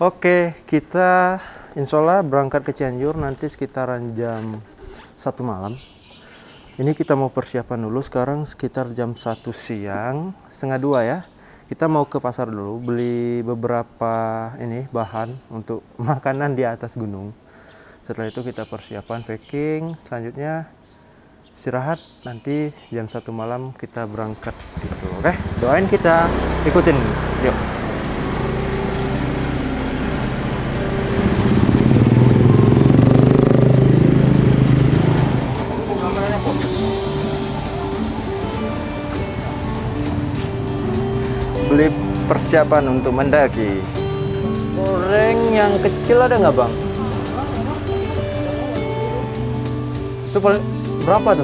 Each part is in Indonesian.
Oke, kita insya Allah berangkat ke Cianjur nanti sekitaran jam 1 malam. Ini kita mau persiapan dulu, sekarang sekitar jam 1 siang, setengah 2 ya. Kita mau ke pasar dulu, beli beberapa bahan untuk makanan di atas gunung. Setelah itu kita persiapan packing, selanjutnya istirahat, nanti jam 1 malam kita berangkat gitu. Oke, doain kita, ikutin, yuk. Beli persiapan untuk mendaki. Goreng yang kecil ada nggak bang? Itu berapa tuh?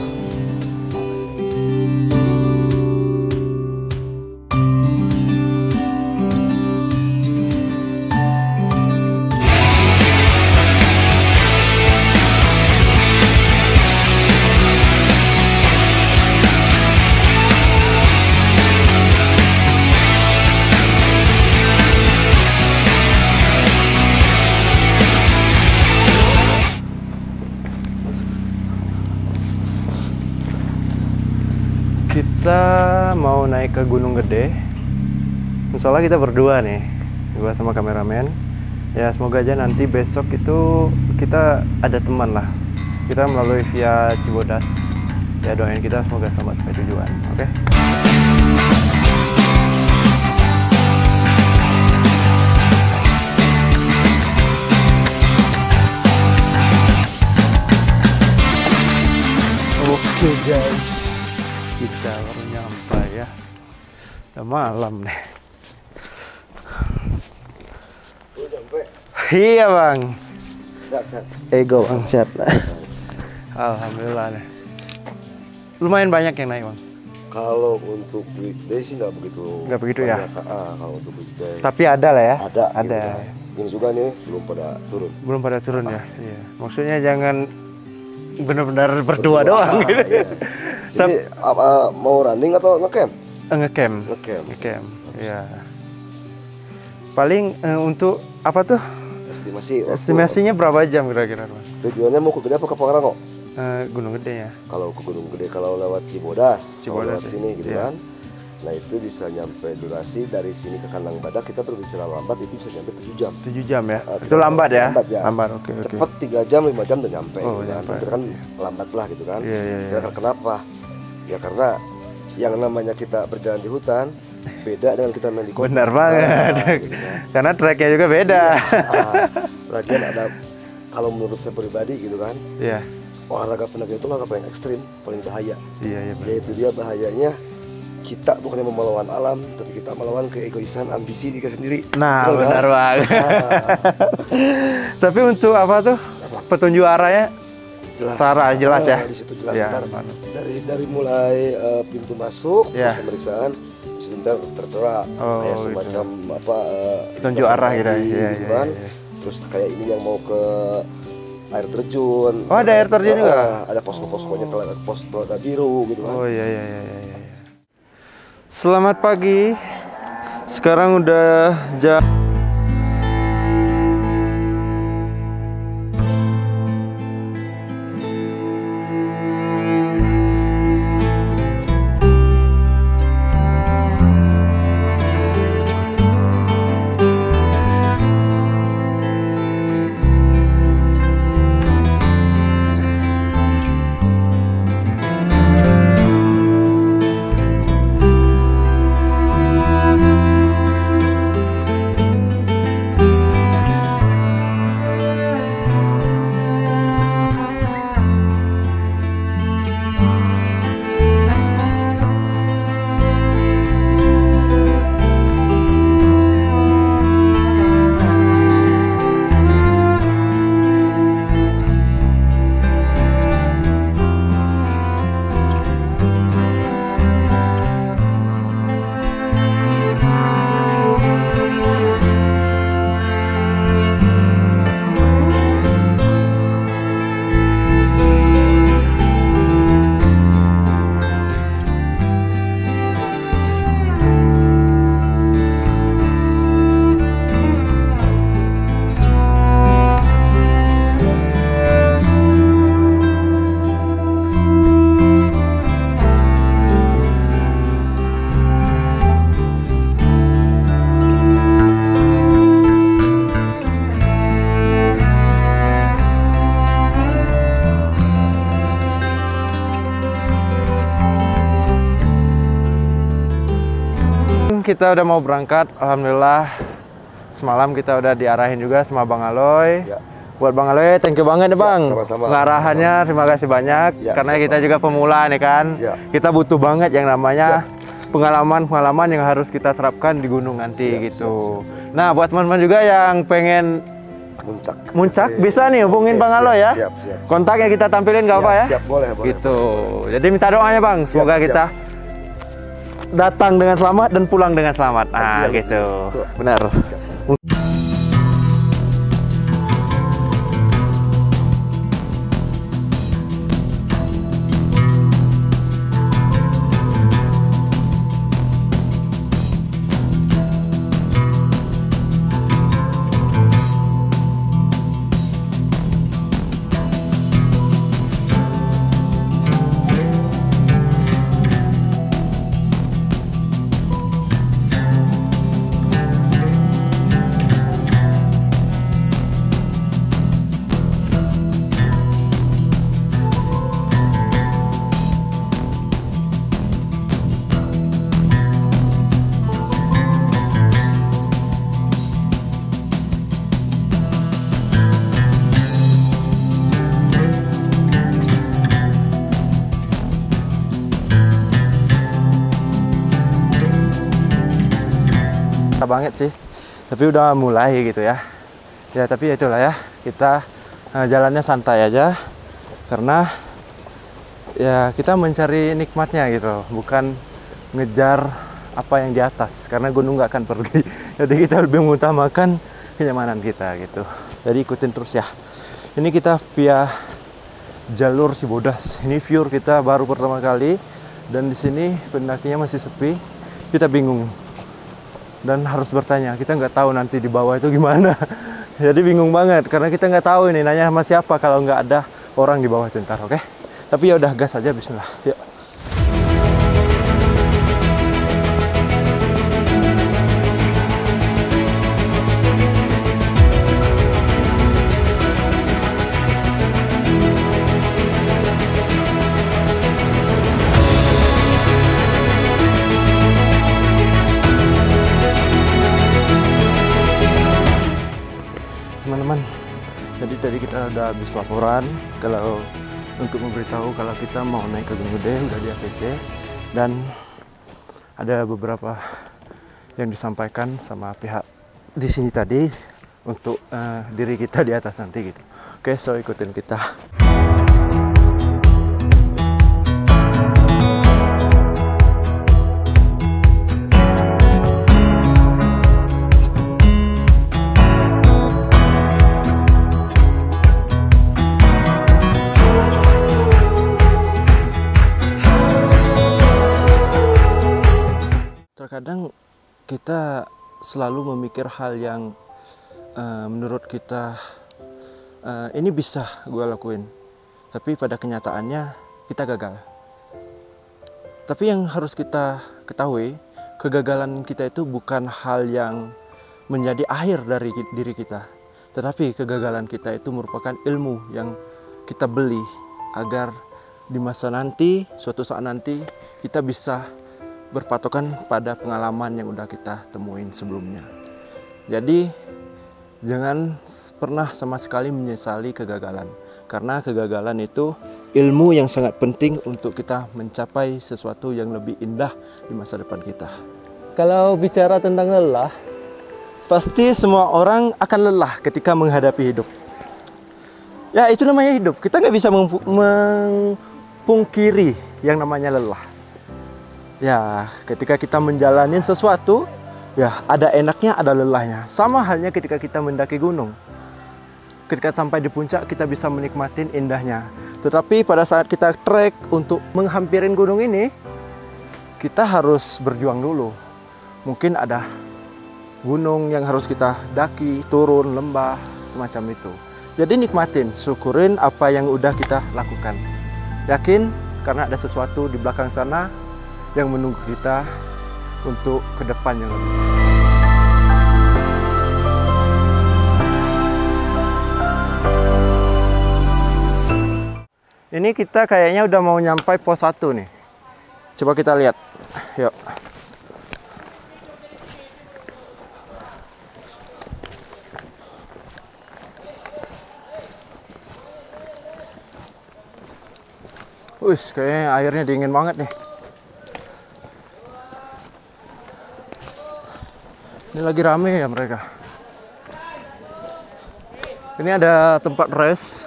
Kita mau naik ke Gunung Gede. Insya Allah kita berdua nih, gua sama kameramen. Ya semoga aja nanti besok itu kita ada teman lah. Kita melalui via Cibodas. Ya doain kita semoga selamat sampai tujuan. Oke? Oke guys. Kita baru nyampe ya, udah malam nih. Udah sampai. Iya bang. Sehat. Ego bang, sehat lah. Alhamdulillah nih. Lumayan banyak yang naik bang. Kalau untuk weekday sih nggak begitu. Nggak begitu ya? Kalau untuk weekday. Tapi ada lah ya. Ada. Ada. Gitu kan. Ini juga nih belum pada turun. Belum pada turun ya. Iya. Maksudnya jangan benar-benar berdua doang gitu. Iya. Jadi mau running atau ngecamp? Ngecamp. Ngecamp. Iya. Paling untuk apa tuh? Estimasinya berapa jam kira-kira bang? Tujuannya mau ke Gede apa ke Pangrango? Gunung Gede ya. Kalau ke Gunung Gede, kalau lewat Cibodas kalau lewat ya. sini gitu Iya. kan. Nah itu bisa nyampe durasi dari sini ke Kandang Badak, kita berbicara lambat itu bisa nyampe 7 jam. 7 jam ya? Itu lambat ya? Lambat ya. Lambat, oke. Cepet 3 jam, 5 jam udah nyampe. Oh, gitu kan. nyampe. Kita kan lambat lah gitu kan. Iya. Kenapa? Ya karena yang namanya kita berjalan di hutan beda dengan kita main di kota. Benar banget. Gitu kan. Karena treknya juga beda. Lagian ada, kalau menurut saya pribadi gitu kan, Iya. olahraga pendaki itu olahraga paling ekstrim, paling bahaya. Iya benar. Yaitu dia bahayanya kita bukannya melawan alam, tapi kita melawan keegoisan, ambisi diri sendiri. Nah, Betul, benar kan? banget. Tapi untuk apa tuh? Petunjuk arahnya jelas ya. Di situ jelas. Ya, Ntar dari mulai pintu masuk, Ya. terus pemeriksaan, sebentar tertera Oh, kayak gitu. semacam Petunjuk arah gitu ya. Iya, gitu kan. iya. Terus kayak ini yang mau ke air terjun. Oh, ada air terjun juga? Ada posko-poskonya, pos Telaga Biru gitu kan. Oh iya. Selamat pagi. Sekarang udah jam kita udah mau berangkat. Alhamdulillah semalam kita udah diarahin juga sama Bang Aloy. Ya. Buat Bang Aloy, thank you banget nih Bang. Sama-sama. Ngarahannya terima kasih banyak. Ya, karena sama. kita juga pemula nih kan. Siap. Kita butuh banget yang namanya pengalaman-pengalaman yang harus kita terapkan di gunung nanti gitu. Nah, buat teman-teman juga yang pengen Muncak bisa nih hubungin Bang Aloy ya. Siap. Kontaknya kita tampilin nggak apa ya? Siap, boleh. Gitu. Jadi minta doanya Bang, semoga kita datang dengan selamat dan pulang dengan selamat. Nah, gitu. Benar. Banget sih, tapi udah mulai gitu ya. Ya tapi itulah ya, kita jalannya santai aja karena ya kita mencari nikmatnya gitu, bukan ngejar apa yang di atas karena gunung nggak akan pergi. Jadi kita lebih mengutamakan kenyamanan kita gitu. Jadi ikutin terus ya. Ini kita via jalur Sibodas. Ini view kita baru pertama kali dan di sini pendakinya masih sepi. Kita bingung. Dan harus bertanya, kita nggak tahu nanti di bawah itu gimana. Jadi bingung banget karena kita nggak tahu ini nanya sama siapa kalau nggak ada orang di bawah itu ntar, oke? Tapi ya udah gas aja, bismillah. Yuk. Teman-teman, jadi tadi kita udah habis laporan kalau untuk memberitahu kalau kita mau naik ke Gunung Gede udah di ACC dan ada beberapa yang disampaikan sama pihak di sini tadi untuk diri kita di atas nanti gitu. Oke, so ikutin kita. Terkadang kita selalu memikir hal yang menurut kita ini bisa gue lakuin, tapi pada kenyataannya kita gagal. Tapi yang harus kita ketahui, kegagalan kita itu bukan hal yang menjadi akhir dari diri kita, tetapi kegagalan kita itu merupakan ilmu yang kita beli agar di masa nanti, suatu saat nanti kita bisa berpatokan pada pengalaman yang udah kita temuin sebelumnya. Jadi jangan pernah sama sekali menyesali kegagalan, karena kegagalan itu ilmu yang sangat penting untuk kita mencapai sesuatu yang lebih indah di masa depan kita. Kalau bicara tentang lelah, pasti semua orang akan lelah ketika menghadapi hidup. Ya itu namanya hidup, kita nggak bisa mempungkiri yang namanya lelah. Ya, ketika kita menjalani sesuatu, ya ada enaknya, ada lelahnya. Sama halnya ketika kita mendaki gunung. Ketika sampai di puncak, kita bisa menikmati indahnya. Tetapi pada saat kita trek untuk menghampirin gunung ini, kita harus berjuang dulu. Mungkin ada gunung yang harus kita daki, turun, lembah, semacam itu. Jadi nikmatin, syukurin apa yang udah kita lakukan. Yakin, karena ada sesuatu di belakang sana yang menunggu kita untuk ke depan yang lebih. Ini kita kayaknya udah mau nyampai pos 1 nih. Coba kita lihat. Yuk. Wih, kayaknya airnya dingin banget nih. Ini lagi rame ya mereka. Ini ada tempat rest.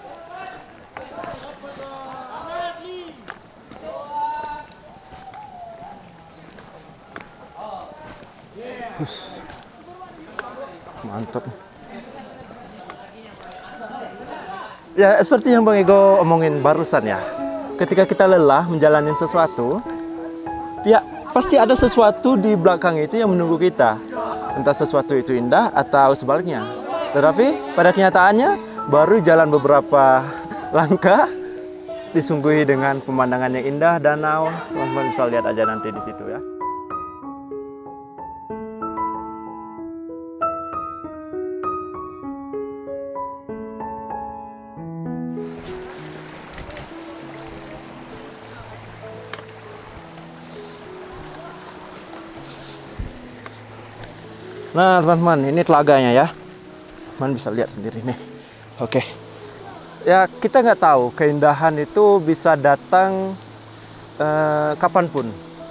Mantap. Ya, seperti yang Bang Ego omongin barusan ya. Ketika kita lelah menjalani sesuatu, ya pasti ada sesuatu di belakang itu yang menunggu kita. Entah sesuatu itu indah atau sebaliknya. Tetapi pada kenyataannya baru jalan beberapa langkah disungguhi dengan pemandangan yang indah, danau. Teman-teman bisa lihat aja nanti di situ ya. Nah teman-teman, ini telaganya ya. Teman bisa lihat sendiri nih. Oke. Ya kita nggak tahu keindahan itu bisa datang kapanpun.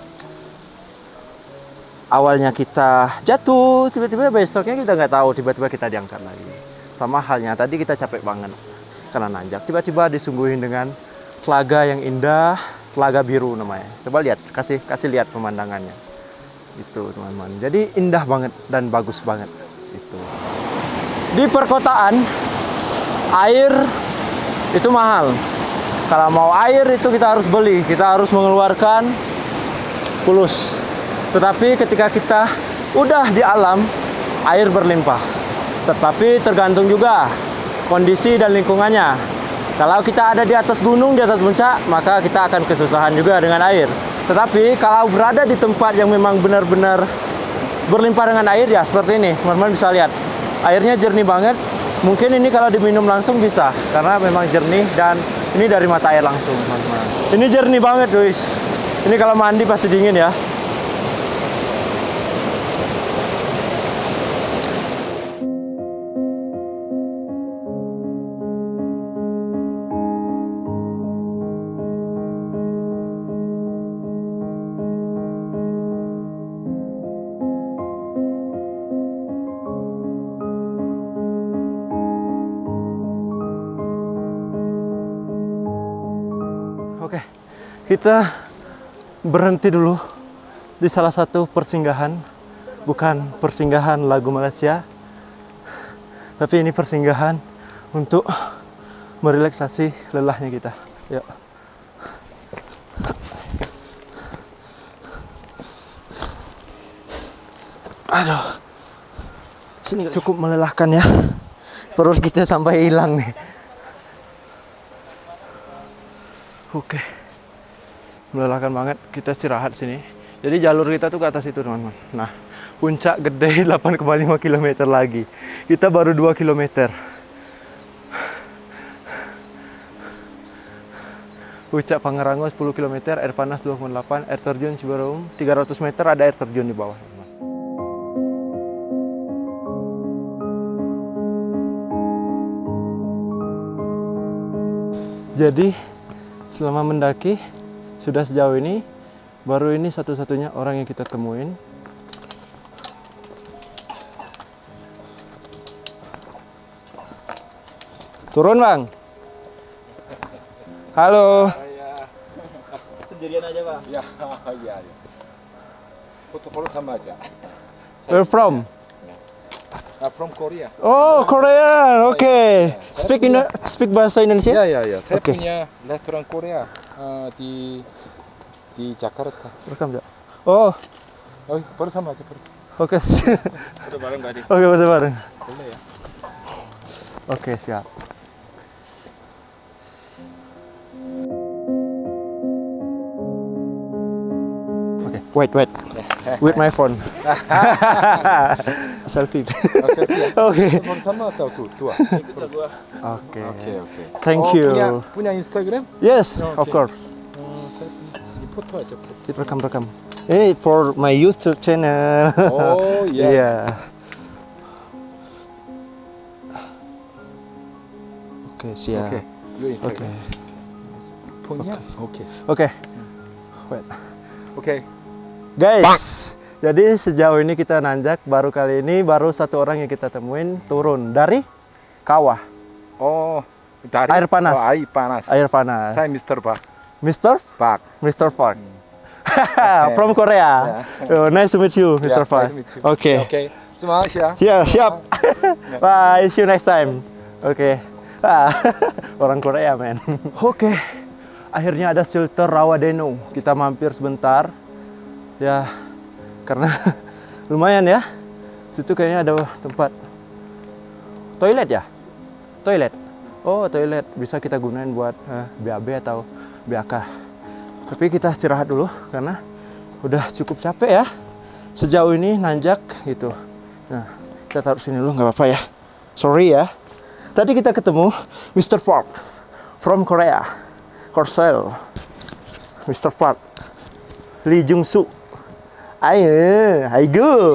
Awalnya kita jatuh, tiba-tiba besoknya kita nggak tahu, tiba-tiba kita diangkat lagi. Sama halnya tadi kita capek banget karena nanjak. Tiba-tiba disungguhin dengan telaga yang indah, telaga biru namanya. Coba lihat, kasih lihat pemandangannya. Itu teman-teman, jadi indah banget dan bagus banget itu. Di perkotaan air itu mahal. Kalau mau air itu kita harus beli, kita harus mengeluarkan pulus. Tetapi ketika kita udah di alam, air berlimpah. Tetapi tergantung juga kondisi dan lingkungannya. Kalau kita ada di atas gunung, di atas puncak, maka kita akan kesusahan juga dengan air. Tetapi kalau berada di tempat yang memang benar-benar berlimpah dengan air, ya seperti ini, teman-teman bisa lihat. Airnya jernih banget. Mungkin ini kalau diminum langsung bisa, karena memang jernih dan ini dari mata air langsung, teman-teman. Ini jernih banget, guys. Ini kalau mandi pasti dingin ya. Oke, kita berhenti dulu di salah satu persinggahan. Bukan persinggahan lagu Malaysia, tapi ini persinggahan untuk merelaksasi lelahnya kita. Yuk. Aduh, sini cukup melelahkan ya. Perut kita sampai hilang nih. Oke, melelahkan banget. Kita istirahat sini. Jadi jalur kita tuh ke atas itu, teman-teman. Nah, puncak gede 8,5 km lagi. Kita baru 2 km. Puncak Pangrango 10 km, air panas 28, air terjun Cibarum 300 meter, ada air terjun di bawah. Jadi selama mendaki sudah sejauh ini, baru ini satu-satunya orang yang kita temuin. Turun Bang. Halo. Sendirian aja Bang? Ya, iya. Foto-foto sama aja. Where from? From Korea. Oh, Korean. Oke. Okay. Speak bahasa Indonesia? Ya. Saya Oke. punya restoran Korea di Jakarta. Rekam ya. Oh, Oh, baru sama aja. oke. Foto bareng tadi. Oke, foto bareng. Boleh ya? Oke, siap. Oke, wait. With my phone. Selfie. Selfie ya? Oke. Baru sama atau tua? Oke. Oke. Thank you. Punya Instagram? Yes, Oke. of course. Saya punya foto aja. Rekam. Hey, for my YouTube channel. Oh, iya. Iya. Oke, siap. Oke. Your Instagram. Oke. Punya? Oke. Oke. Wait. Oke. Guys, jadi sejauh ini kita nanjak kali ini baru satu orang yang kita temuin turun dari kawah. Oh, dari Air panas. Oh, air panas. Air panas. Saya Mr. Park. Mr. Park. Mr. Park. From Korea. Oh, nice to meet you, Mr. Park. Nice to meet you. Oke. Oke. Semangat ya. Ya, siap. Bye, see you next time. Oke. Orang Korea, men. Oke. Akhirnya ada shelter Rawadeno. Kita mampir sebentar. Ya, karena lumayan ya. Situ kayaknya ada tempat toilet ya? Toilet. Oh, toilet bisa kita gunain buat BAB atau BAK. Tapi kita istirahat dulu karena udah cukup capek ya. Sejauh ini nanjak gitu. Nah, kita taruh sini dulu nggak apa-apa ya. Sorry ya. Tadi kita ketemu Mr. Park from Korea. Korsel. Mr. Park. Lee Jung Soo. Ayo, go.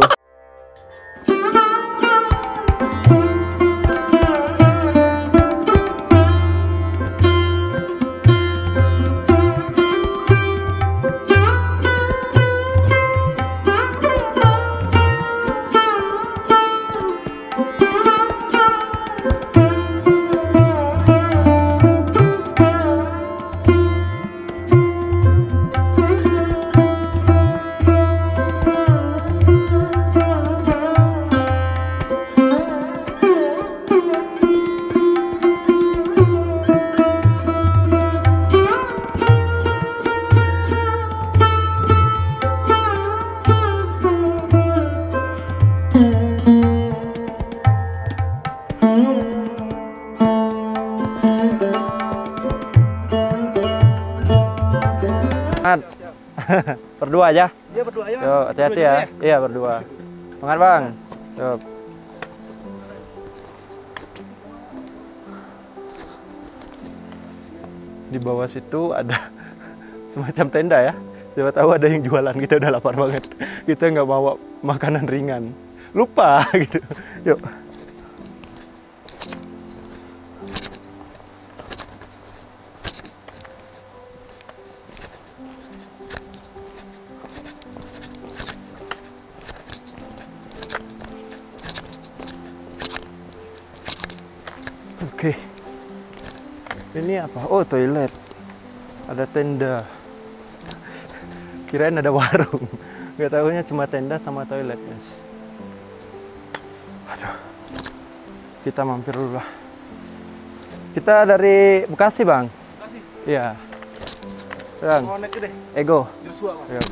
Berdua aja. Iya, berdua aja. Yo, hati-hati ya. Iya, berdua. Semangat, Bang. Yo. Di bawah situ ada semacam tenda ya. Siapa tahu ada yang jualan, kita udah lapar banget. Kita nggak bawa makanan ringan. Lupa gitu. Yuk. Oke. Ini apa? Oh, toilet. Ada tenda. Kirain ada warung. Nggak tahunya cuma tenda sama toilet, guys. Aduh. Kita mampir dulu lah. Kita dari Bekasi, Bang. Bekasi. Iya. Bang. Mau naik gede. Ego. Joshua, Bang. Yuk.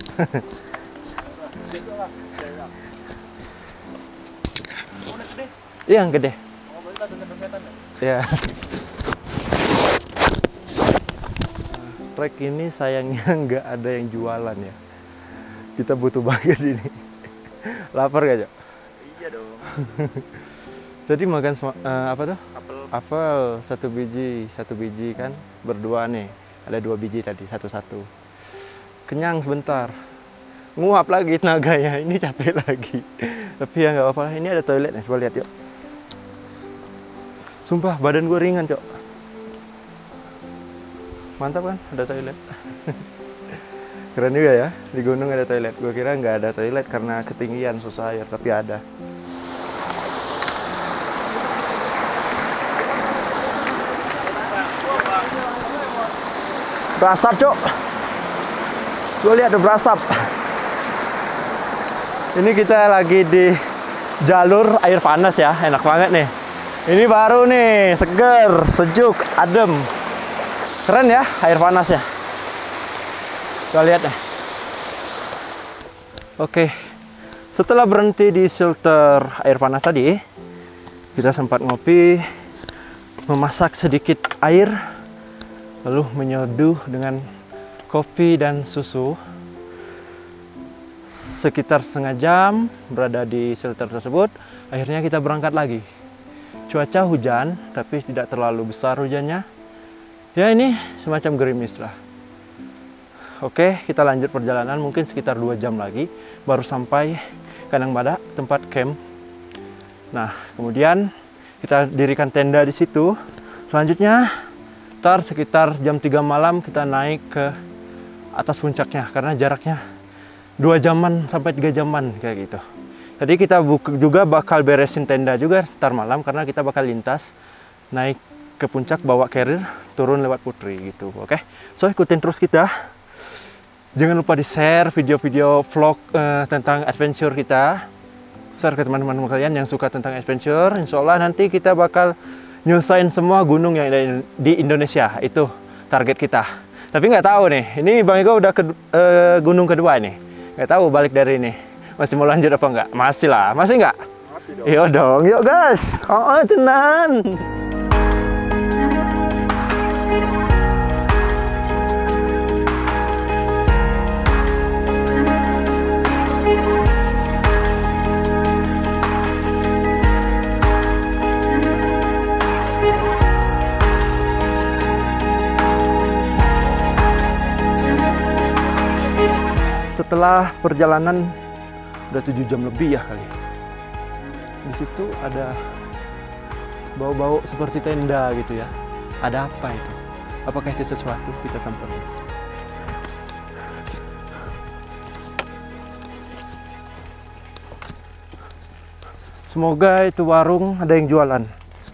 Mau naik gede. Iya, yang gede. Oh, berarti dengan berkaitan ya? Ya. Trek ini sayangnya nggak ada yang jualan ya. Kita butuh banget ini. Lapar gak, Cok? Iya dong. Jadi makan apa tuh? Apel. Apel satu biji kan berdua nih. Ada 2 biji tadi, satu-satu. Kenyang sebentar. Nguap lagi tenaganya. Ini capek lagi. Tapi ya nggak apa-apa. Ini ada toilet nih. Coba lihat yuk. Sumpah badan gue ringan, Cok. Mantap kan? Ada toilet. Keren juga ya. Di gunung ada toilet. Gue kira nggak ada toilet karena ketinggian susah air. Tapi ada. Berasap, Cok. Gue lihat ada berasap. Ini kita lagi di jalur air panas ya. Enak banget nih. Ini baru nih, seger, sejuk, adem. Keren ya air panas ya. Kita lihat nih. Oke. Setelah berhenti di shelter air panas tadi, kita sempat ngopi, memasak sedikit air, lalu menyeduh dengan kopi dan susu. Sekitar setengah jam berada di shelter tersebut, akhirnya kita berangkat lagi. Cuaca hujan, tapi tidak terlalu besar hujannya. Ya ini semacam gerimis lah. Oke, kita lanjut perjalanan mungkin sekitar 2 jam lagi. Baru sampai Kandang Badak, tempat camp. Nah, kemudian kita dirikan tenda di situ. Selanjutnya Ntar sekitar jam 3 malam kita naik ke atas puncaknya karena jaraknya 2 jaman sampai 3 jaman kayak gitu. Jadi kita juga bakal beresin tenda juga ntar malam karena kita bakal lintas naik ke puncak bawa carrier turun lewat Putri gitu. Oke. So ikutin terus kita. Jangan lupa di-share video-video vlog tentang adventure kita. Share ke teman-teman kalian yang suka tentang adventure. Insya Allah nanti kita bakal nyelesain semua gunung yang ada di Indonesia. Itu target kita. Tapi nggak tahu nih, ini Bang Ego udah ke gunung kedua nih. Nggak tahu balik dari ini. Masih mau lanjut apa nggak? Masih lah, masih nggak? Masih dong. Yuk dong, yuk guys. Oh, tenan. Setelah perjalanan udah 7 jam lebih ya kali. Di situ ada bau-bau seperti tenda gitu ya. Ada apa itu? Apakah itu sesuatu? Kita samperin. Semoga itu warung ada yang jualan.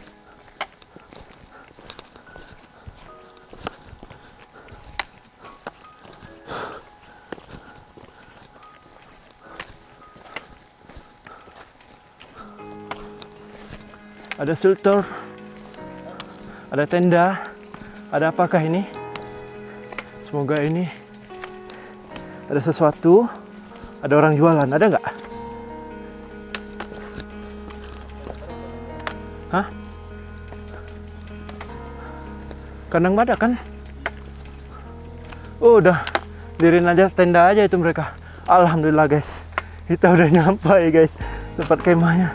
Ada shelter, ada tenda, ada apakah ini? Semoga ini ada sesuatu, ada orang jualan, ada nggak? Hah? Kandang badak kan? Oh, udah dirin aja tenda aja itu mereka. Alhamdulillah guys, kita udah nyampai guys tempat kemahnya.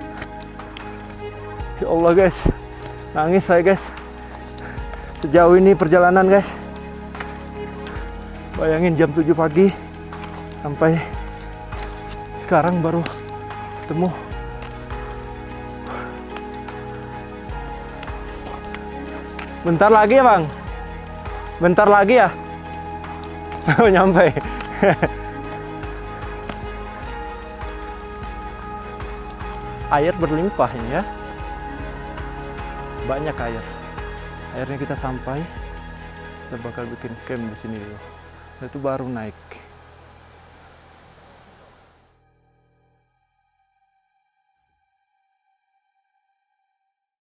Ya Allah guys, nangis saya guys. Sejauh ini perjalanan guys. Bayangin jam 7 pagi sampai sekarang baru ketemu. Bentar lagi ya bang? Bentar lagi ya? Oh nyampe. Air berlimpah ini ya. Banyak air. Akhirnya kita sampai. Kita bakal bikin camp di sini dulu. Itu baru naik.